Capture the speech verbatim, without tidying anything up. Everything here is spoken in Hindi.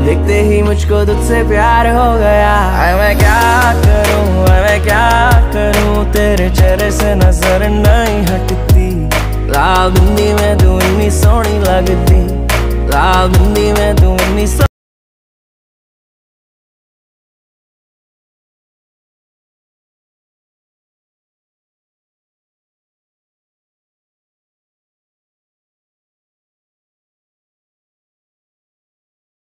देखते ही मुझको तुझसे प्यार हो गया। आए मैं क्या करूं, आए मैं क्या करूं, तेरे चेहरे से नजर नहीं हटती। लाल बिंदी में तू इतनी सोहनी लगदी, लाल बिंदी में तू इतनी